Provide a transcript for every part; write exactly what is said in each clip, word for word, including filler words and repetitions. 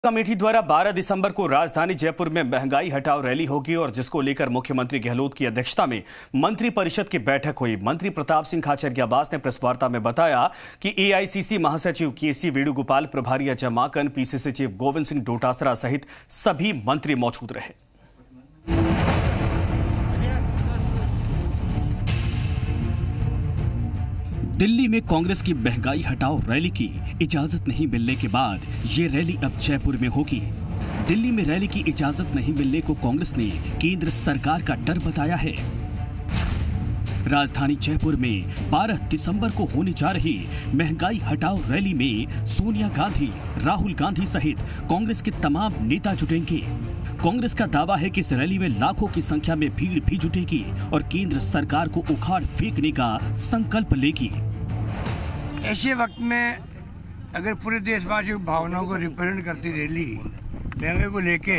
Committee द्वारा बारह दिसंबर को राजधानी जयपुर में महंगाई हटाओ रैली होगी और जिसको लेकर मुख्यमंत्री गहलोत की अध्यक्षता में मंत्री परिषद की बैठक हुई। मंत्री प्रताप सिंह खाचरियावास ने प्रेस वार्ता में बताया कि एआईसीसी महासचिव केसी वेणुगोपाल, प्रभारी अजय माकन, पीसीसी चीफ गोविंद सिंह डोटासरा सहित सभी मंत्री मौजूद रहे। दिल्ली में कांग्रेस की महंगाई हटाओ रैली की इजाजत नहीं मिलने के बाद ये रैली अब जयपुर में होगी। दिल्ली में रैली की इजाजत नहीं मिलने को कांग्रेस ने केंद्र सरकार का डर बताया है। राजधानी जयपुर में बारह दिसंबर को होने जा रही महंगाई हटाओ रैली में सोनिया गांधी, राहुल गांधी सहित कांग्रेस के तमाम नेता जुटेंगे। कांग्रेस का दावा है कि इस रैली में लाखों की संख्या में भीड़ भी जुटेगी और केंद्र सरकार को उखाड़ फेंकने का संकल्प लेगी। ऐसे वक्त में अगर पूरे देशवासियों की भावनाओं को रिप्रेजेंट करती रैली महंगाई को लेके,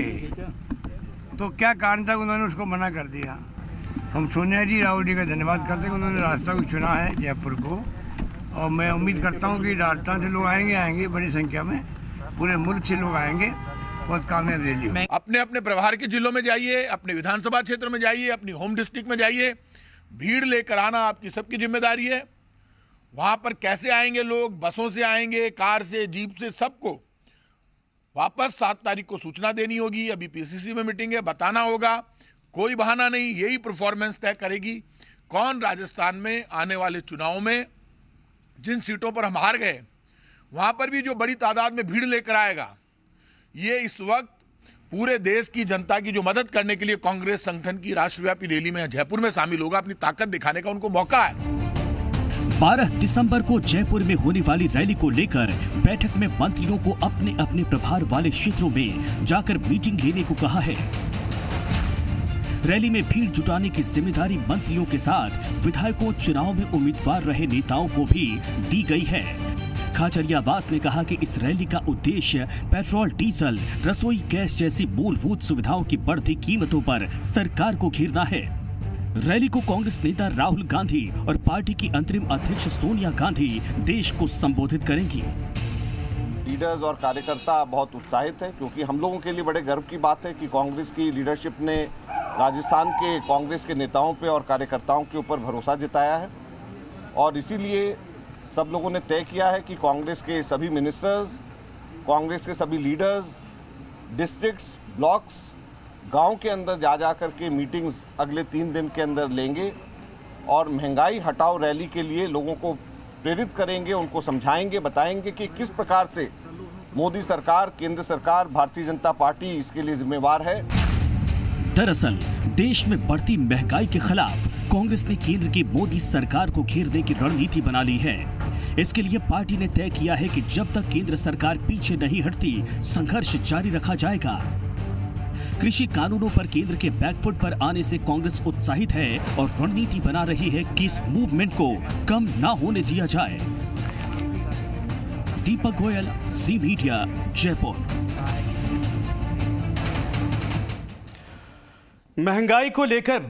तो क्या कारण था उन्होंने उसको मना कर दिया। हम सोनिया जी, राहुल जी का धन्यवाद करते हैं कि उन्होंने रास्ता को चुना है जयपुर को, और मैं उम्मीद करता हूँ कि राजस्थान से लोग आएंगे आएंगे बड़ी संख्या में, पूरे मुल्क से लोग आएंगे। बहुत कामयाब रैली हो। अपने अपने प्रभार के जिलों में जाइए, अपने विधानसभा क्षेत्र में जाइए, अपनी होम डिस्ट्रिक्ट में जाइए, भीड़ लेकर आना आपकी सबकी जिम्मेदारी है। वहां पर कैसे आएंगे लोग, बसों से आएंगे, कार से, जीप से, सबको वापस सात तारीख को सूचना देनी होगी। अभी पीसीसी में मीटिंग है, बताना होगा, कोई बहाना नहीं। यही परफॉर्मेंस तय करेगी कौन राजस्थान में आने वाले चुनाव में जिन सीटों पर हम हार गए वहां पर भी जो बड़ी तादाद में भीड़ लेकर आएगा। ये इस वक्त पूरे देश की जनता की जो मदद करने के लिए कांग्रेस संगठन की राष्ट्रव्यापी रैली में जयपुर में शामिल होगा, अपनी ताकत दिखाने का उनको मौका है। बारह दिसंबर को जयपुर में होने वाली रैली को लेकर बैठक में मंत्रियों को अपने अपने प्रभार वाले क्षेत्रों में जाकर मीटिंग लेने को कहा है। रैली में भीड़ जुटाने की जिम्मेदारी मंत्रियों के साथ विधायकों, चुनाव में उम्मीदवार रहे नेताओं को भी दी गई है। खाचरियावास ने कहा कि इस रैली का उद्देश्य पेट्रोल, डीजल, रसोई गैस जैसी मूलभूत सुविधाओं की बढ़ती कीमतों पर सरकार को घेरना है। रैली को कांग्रेस नेता राहुल गांधी और पार्टी की अंतरिम अध्यक्ष सोनिया गांधी देश को संबोधित करेंगी। लीडर्स और कार्यकर्ता बहुत उत्साहित है, क्योंकि हम लोगों के लिए बड़े गर्व की बात है कि कांग्रेस की लीडरशिप ने राजस्थान के कांग्रेस के नेताओं पे और कार्यकर्ताओं के ऊपर भरोसा जताया है, और इसीलिए सब लोगों ने तय किया है कि कांग्रेस के सभी मिनिस्टर्स, कांग्रेस के सभी लीडर्स डिस्ट्रिक्ट्स, ब्लॉक्स, गांव के अंदर जा जा कर के मीटिंग्स अगले तीन दिन के अंदर लेंगे और महंगाई हटाओ रैली के लिए लोगों को प्रेरित करेंगे, उनको समझाएंगे, बताएंगे कि किस प्रकार से मोदी सरकार, केंद्र सरकार, भारतीय जनता पार्टी इसके लिए जिम्मेवार है। दरअसल देश में बढ़ती महंगाई के खिलाफ कांग्रेस ने केंद्र की मोदी सरकार को घेरने की रणनीति बना ली है। इसके लिए पार्टी ने तय किया है कि जब तक केंद्र सरकार पीछे नहीं हटती, संघर्ष जारी रखा जाएगा। कृषि कानूनों पर केंद्र के बैकफुट पर आने से कांग्रेस उत्साहित है और रणनीति बना रही है कि इस मूवमेंट को कम ना होने दिया जाए। दीपक गोयल, जी मीडिया, जयपुर। महंगाई को लेकर